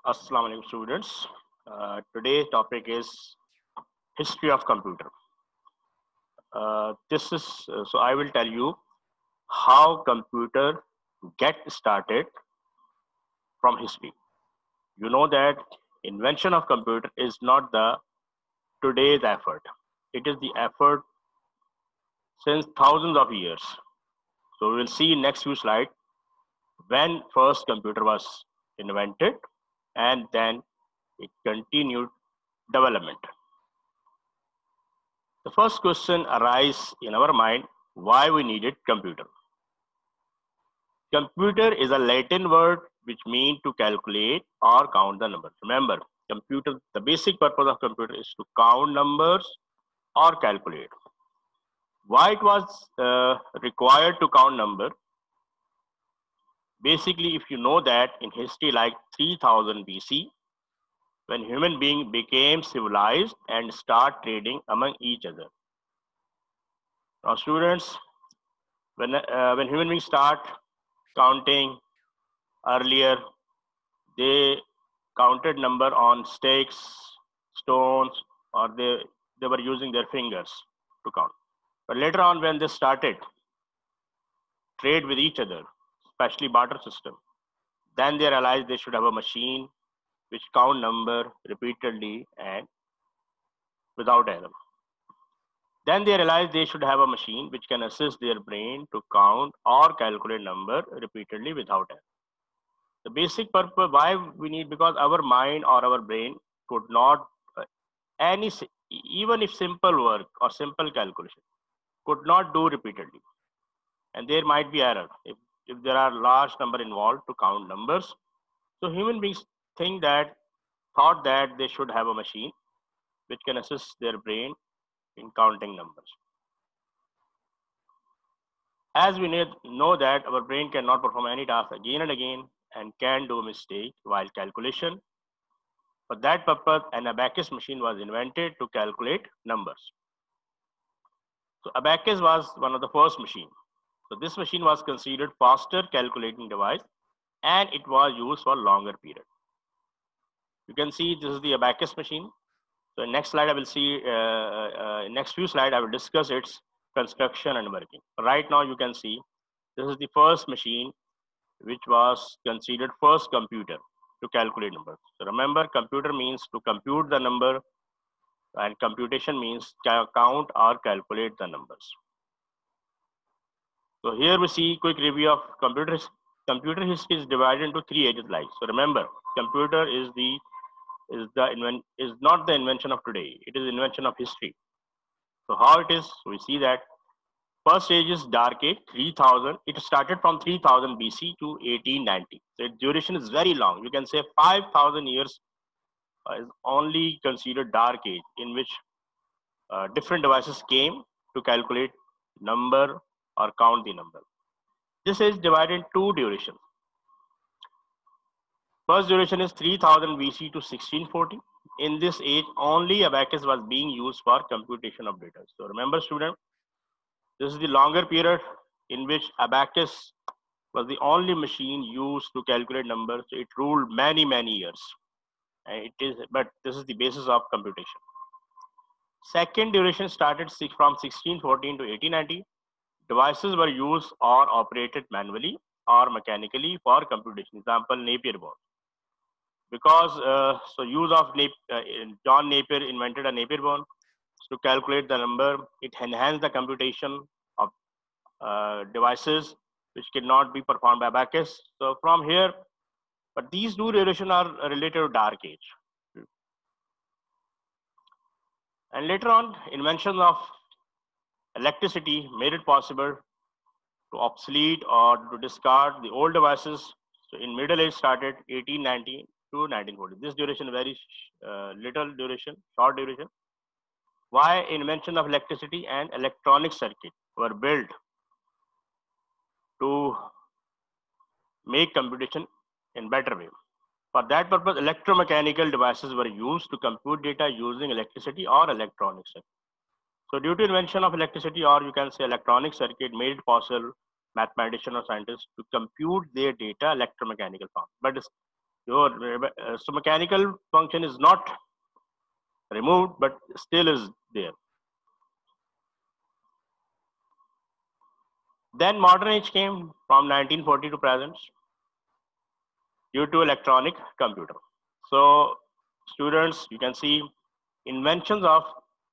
Assalamu alaikum students. Today's topic is history of computer. So I will tell you how computer get started from history. You know that invention of computer is not the today's effort. It is the effort since thousands of years. So we will see in next few slides when first computer was invented and then it continued development. The first question arises in our mind, why we needed computer. Computer is a Latin word which means to calculate or count the numbers. Remember, computer, the basic purpose of computer is to count numbers or calculate. Why it was required to count number? Basically, if you know that in history like 3000 BC, when human being became civilized and start trading among each other. Now students, when human beings start counting earlier, they counted number on sticks, stones, or they were using their fingers to count. But later on, when they started trade with each other, especially barter system, then they realized they should have a machine which count number repeatedly and without error. Then they realized they should have a machine which can assist their brain to count or calculate number repeatedly without error. The basic purpose why we need, because our mind or our brain could not any even if simple work or simple calculation could not do repeatedly, and there might be error if there are large number involved to count numbers. So human beings thought that they should have a machine which can assist their brain in counting numbers. As we know that our brain cannot perform any task again and again and can do a mistake while calculation. For that purpose, an abacus machine was invented to calculate numbers. So abacus was one of the first machine. So this machine was considered faster calculating device and it was used for longer period. You can see this is the abacus machine. So next slide I will see, next few slides I will discuss its construction and working. Right now you can see this is the first machine which was considered first computer to calculate numbers. So remember, computer means to compute the number and computation means count or calculate the numbers. So here we see quick review of computer. Computer history is divided into 3 ages like. So remember, computer is not the invention of today. It is invention of history. So how it is? We see that first age is dark age, 3000. It started from 3000 BC to 1890. So its duration is very long. You can say 5000 years is only considered dark age, in which different devices came to calculate number or count the number. This is divided in 2 durations. First duration is 3000 BC to 1640. In this age, only abacus was being used for computation of data. So remember student, this is the longer period in which abacus was the only machine used to calculate numbers. It ruled many years. But this is the basis of computation. Second duration started from 1614 to 1890. Devices were used or operated manually or mechanically for computation. Example, Napier board. Because use of John Napier invented a Napier board to calculate the number. It enhanced the computation of devices which cannot be performed by abacus. So from here, but these 2 durations are related to dark age. And later on, invention of electricity made it possible to obsolete or to discard the old devices. So in middle age started 1890 to 1940. This duration very little duration, short duration. Why? Invention of electricity and electronic circuit were built to make computation in better way. For that purpose, electromechanical devices were used to compute data using electricity or electronic circuit. So due to invention of electricity, or you can say electronic circuit, made it possible mathematicians or scientists to compute their data electromechanical form. But So mechanical function is not removed, but still is there. Then modern age came from 1940 to present due to electronic computer. So students, you can see inventions of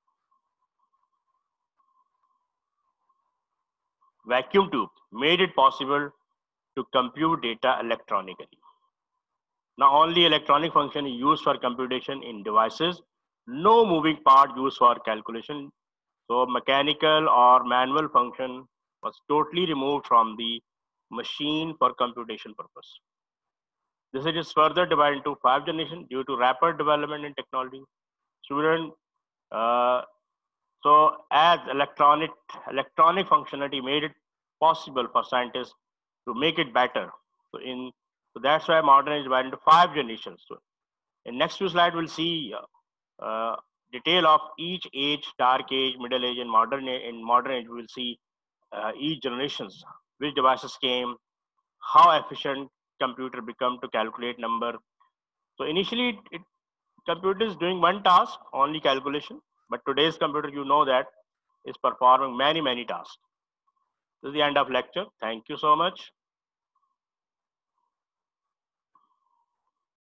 vacuum tube made it possible to compute data electronically. Now only electronic function is used for computation in devices, no moving part used for calculation. So mechanical or manual function was totally removed from the machine for computation purpose. This is further divided into 5 generations due to rapid development in technology. Student, uh, so as electronic functionality made it possible for scientists to make it better. So that's why modern is divided into 5 generations. So in next few slides, we'll see detail of each age, dark age, middle age, and modern age. In modern age, we'll see each generations, which devices came, how efficient computer become to calculate number. So initially, computer is doing one task, only calculation. But today's computer, you know that, is performing many tasks. This is the end of lecture. Thank you so much.